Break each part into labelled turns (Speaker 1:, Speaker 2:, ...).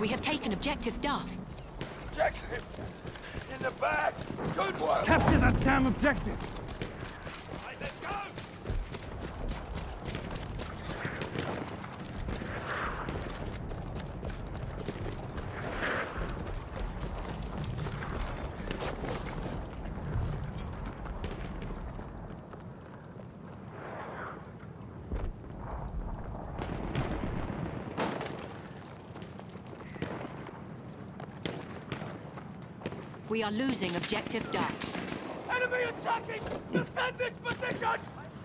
Speaker 1: We have taken objective Duff.
Speaker 2: Objective! In the bag! Good work!
Speaker 3: Capture that damn objective!
Speaker 2: Right, let's go!
Speaker 1: We are losing objective Duff.
Speaker 2: Enemy attacking! Defend this position!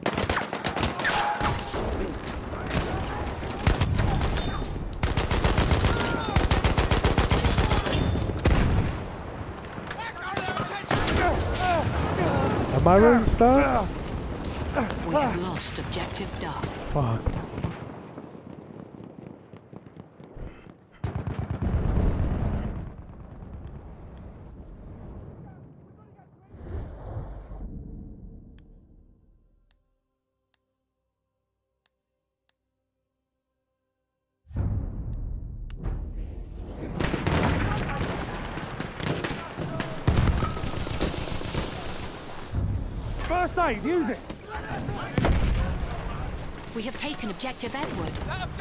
Speaker 4: Am I really stuck?
Speaker 1: We have lost objective Duff.
Speaker 4: Fuck.
Speaker 3: First aid, use it!
Speaker 1: We have taken objective Edward.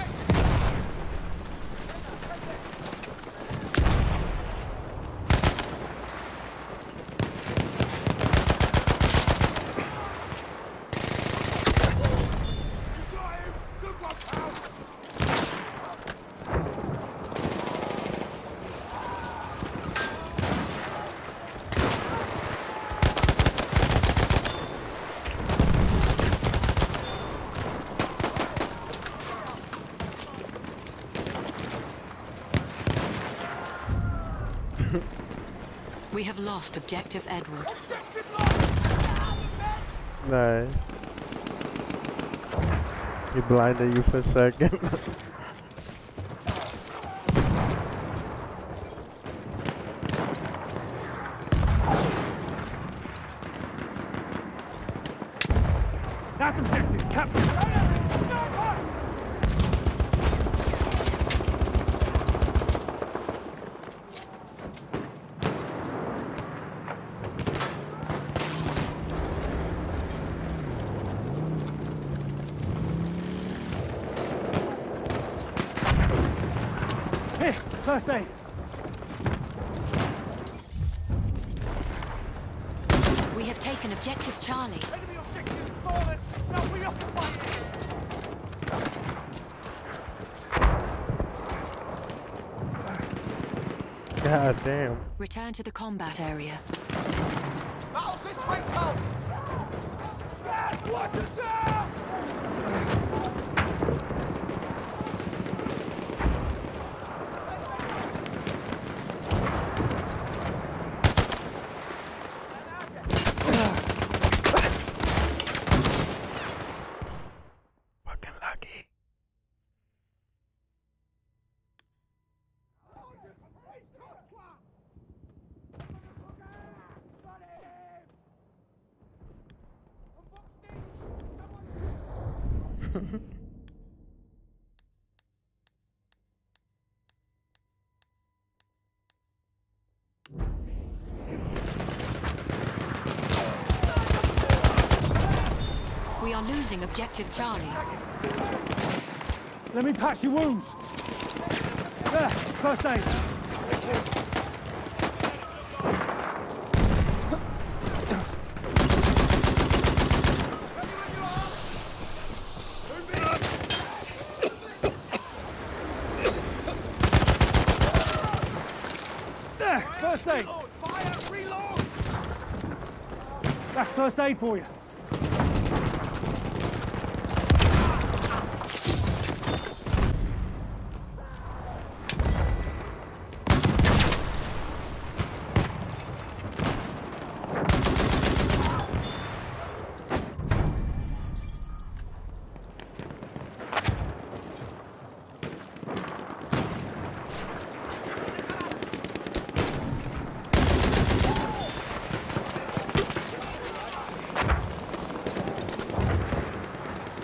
Speaker 1: We have lost objective Edward.
Speaker 4: Nice. He blinded you for a second.
Speaker 3: That's objective, capture! Here, first aid.
Speaker 1: We have taken objective Charlie.
Speaker 2: Enemy objective is fallen! Now we occupy it!
Speaker 4: God damn.
Speaker 1: Return to the combat area.
Speaker 2: Battle's this way, Tom! Yes, watch yourself!
Speaker 4: Fucking lucky.
Speaker 1: We are losing objective Charlie.
Speaker 3: Let me patch your wounds. There, first aid. There, first aid.
Speaker 2: Fire! Reload!
Speaker 3: That's first aid for you.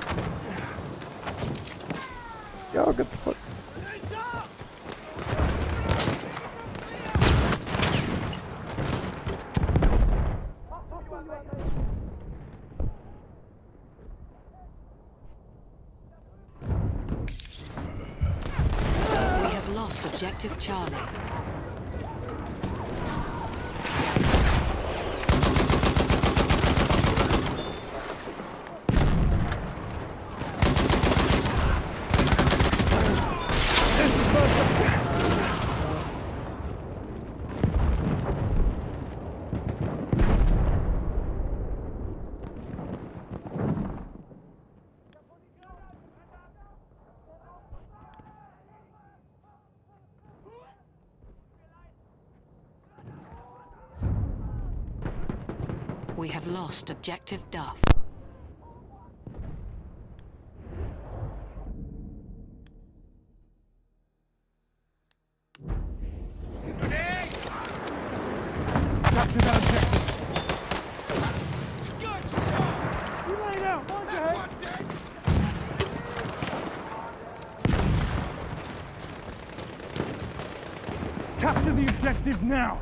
Speaker 4: Yo, get the fuck.
Speaker 1: Objective Charlie. We have lost Objective Duff.
Speaker 3: Capture that objective.
Speaker 2: Good shot!
Speaker 3: You lay down, mind your head.
Speaker 2: One dead!
Speaker 3: Capture the objective now.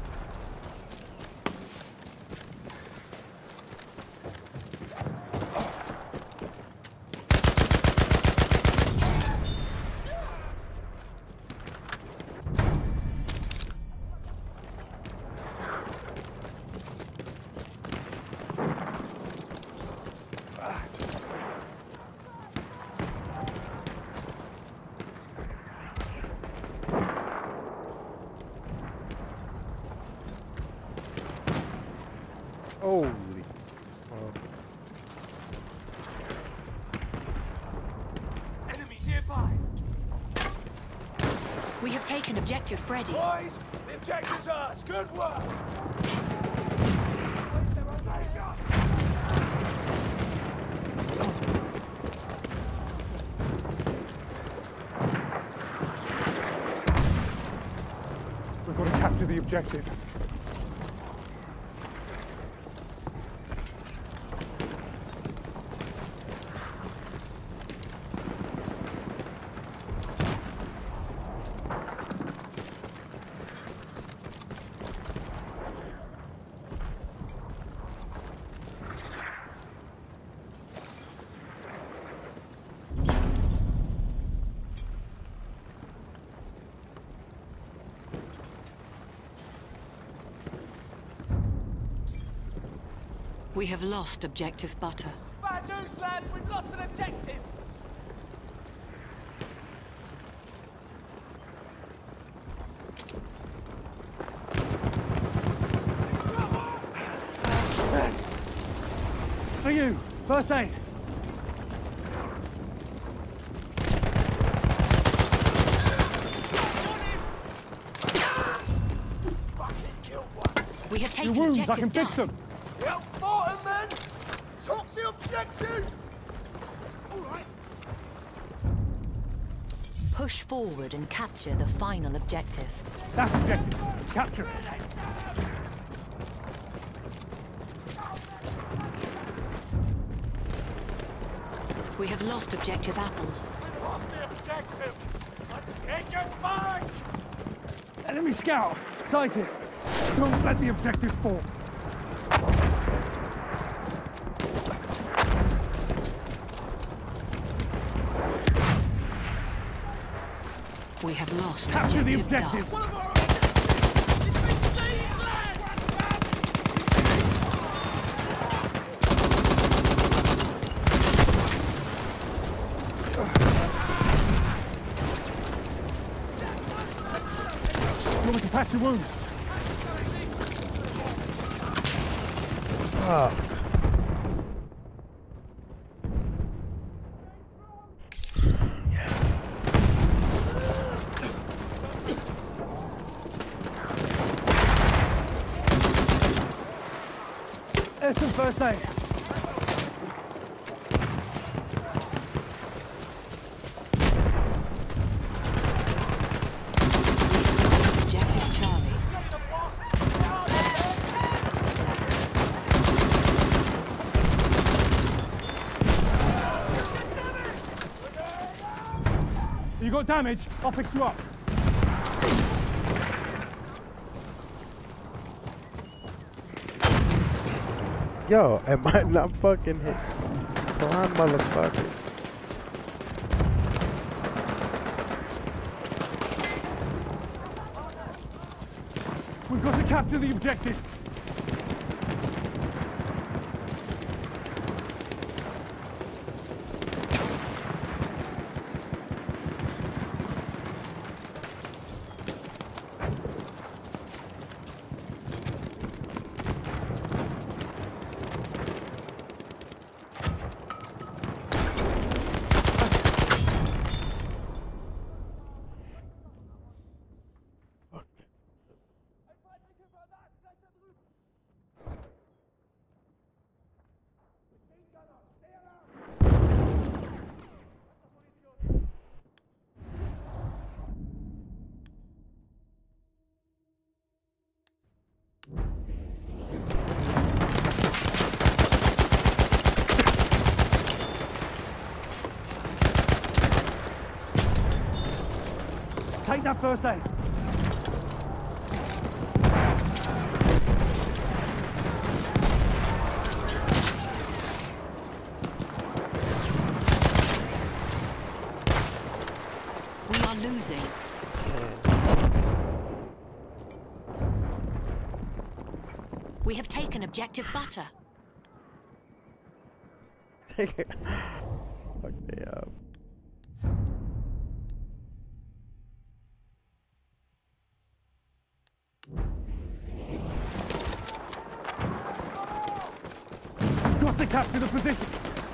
Speaker 4: Holy.
Speaker 2: Enemy nearby!
Speaker 1: We have taken Objective Freddy.
Speaker 2: Boys, the objective's ours! Good work!
Speaker 3: We've got to capture the objective.
Speaker 1: We have lost Objective Butter.
Speaker 2: Bad news, lads! We've lost an objective!
Speaker 3: For you, first aid.
Speaker 1: We have taken
Speaker 3: Your wounds, I
Speaker 1: Objective
Speaker 3: can fix
Speaker 1: Duff.
Speaker 3: them.
Speaker 2: Help Martin, then! Top the objective! Alright.
Speaker 1: Push forward and capture the final objective.
Speaker 3: That's objective. Capture it.
Speaker 1: We have lost Objective Apples.
Speaker 2: We've lost the objective! Let's take it back!
Speaker 3: Enemy scout, sighted. Don't let the objective fall.
Speaker 1: We have lost
Speaker 3: Capture the
Speaker 1: Objective
Speaker 3: objective.
Speaker 1: Duff.
Speaker 2: One of our objectives! It's been seized, lads!
Speaker 3: You want me to patch your wounds?
Speaker 4: Ah.
Speaker 3: There's some first aid.
Speaker 1: Objective Charlie.
Speaker 3: You got damage? I'll fix you up.
Speaker 4: Yo, am I not fucking hit? Come on, motherfucker.
Speaker 3: We've got to capture the objective. Take that first aid.
Speaker 1: We are losing. We have taken objective butter.
Speaker 4: Fuck me up.
Speaker 3: Got to capture the position.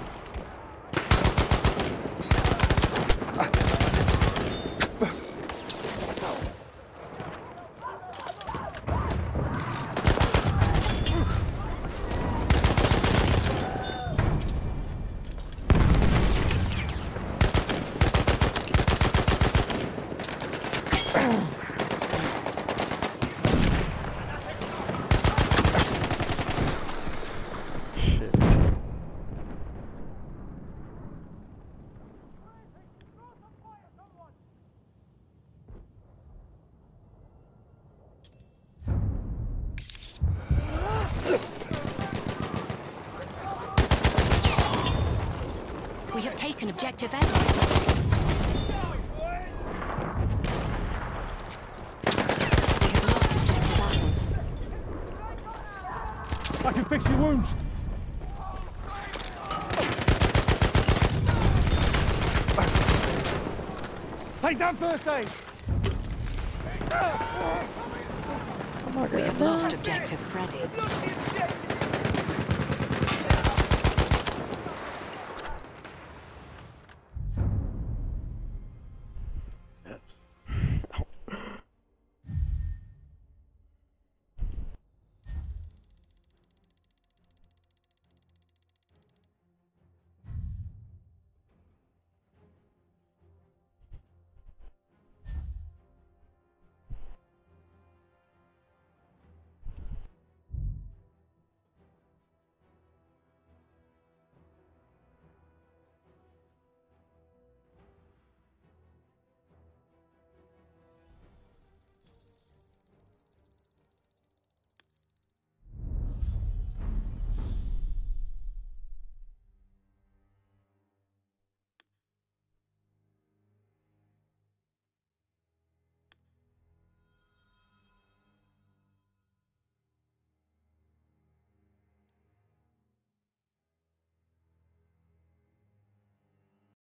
Speaker 1: We have taken objective A. We have lost objective apples.
Speaker 3: I can fix your wounds. Take down first aid.
Speaker 4: Oh my
Speaker 1: We have
Speaker 4: God.
Speaker 1: lost objective Freddy.